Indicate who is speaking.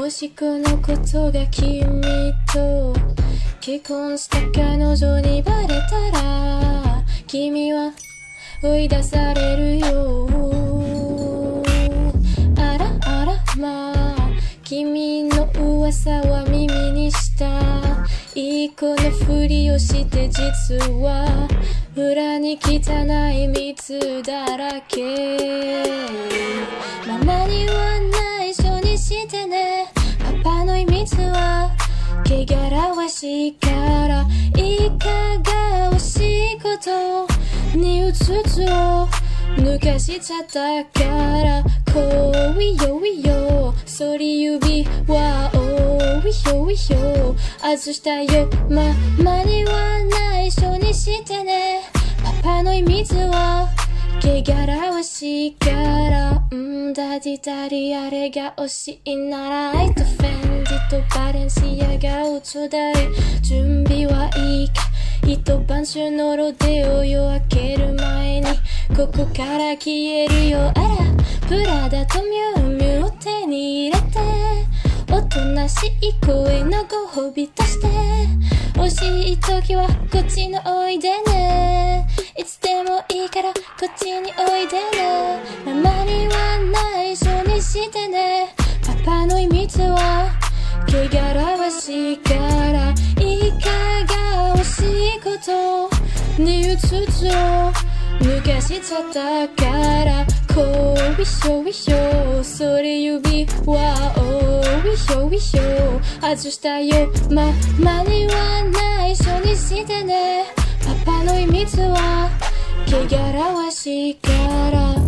Speaker 1: もしこのことが君と結婚した彼女にバレたら君は追い出されるよ。あらあらまあ君の噂は耳にした。いい子のふりをして実は裏に汚い蜜だらけ。ママには内緒にしてね。パパの秘密は汚らわしいからいかがわしいことにうつつを抜かしちゃったから恋よいよそり指はおいよいよ外したよママには内緒にしてね。パパの秘密は汚らわしいからダディダディあれが欲しいならアイとフェンディとバレンシアガをちょうだい。準備はいいか一晩中のロデオ夜明ける前にここから消えるよ。あらプラダとミュウミュウを手に入れておとなしい声のご褒美として惜しい時はこっちのおいでね。いつでもいいからこっちにおいでね。ママには内緒にしてね。パパの秘密は汚らわしいからいかがわしいことにうつつを抜かしちゃったから恋よいよそれ指はおいよいよ外したよママには内緒にしてね。パパの秘密は汚らわしいから